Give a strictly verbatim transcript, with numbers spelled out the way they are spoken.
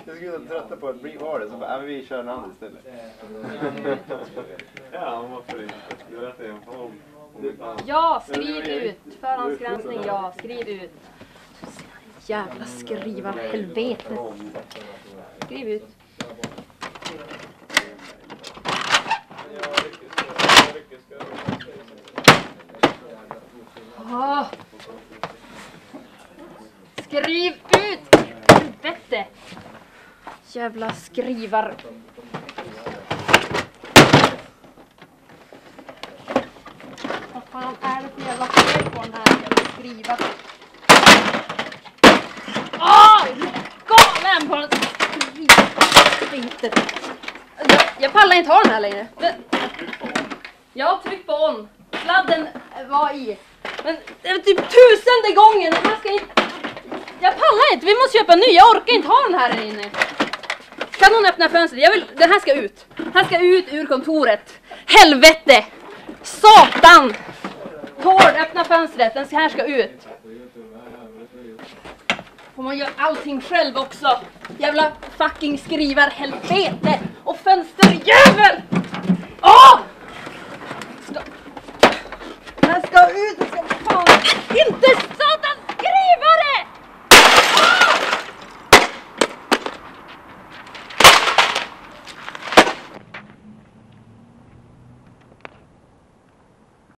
Jag skulle trötta på att bli var det, så bara, men vi kör en annan istället. Ja, varför inte? Du vet det, om... Ja, skriv ut. Förhandsgranskning, ja, skriv ut. Jävla skrivar helvetet. Skriv ut. Oh. Skriv ut! Helvete! Jävla skrivar. Vad fan är det för jävla fel på den här jävla skrivar? Åh! Galen på den skrivskiten. Jag, jag pallar inte ha den här längre. Jag har tryckt på on. Sladden var i. Men det är typ tusende gången. Den här ska inte... Jag pallar inte. Vi måste köpa en ny. Jag orkar inte ha den här inne. Kan någon öppna fönstret? Jag vill... Den här ska ut. Den här ska ut ur kontoret. Helvete! Satan! Tord, öppna fönstret. Den här ska ut. Får man göra allting själv också. Jävla fucking skrivar helvete. Och fönster